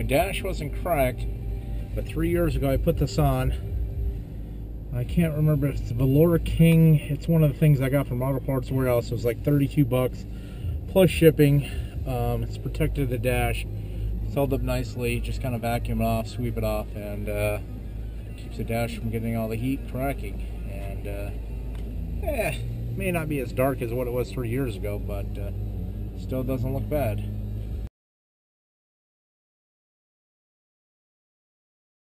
dash wasn't cracked, but 3 years ago I put this on. I can't remember if it's the Velour King. It's one of the things I got from Auto Parts Warehouse. It was like 32 bucks plus shipping. It's protected the dash. It's held up nicely. Just kind of vacuum it off, sweep it off, and keeps the dash from getting all the heat cracking. And may not be as dark as what it was 3 years ago, but still doesn't look bad.